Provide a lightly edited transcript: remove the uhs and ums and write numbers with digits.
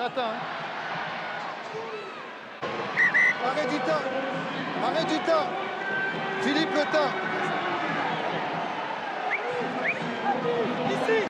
On attend. Hein. Arrêt du temps. Arrêt du temps. Philippe Le Temps.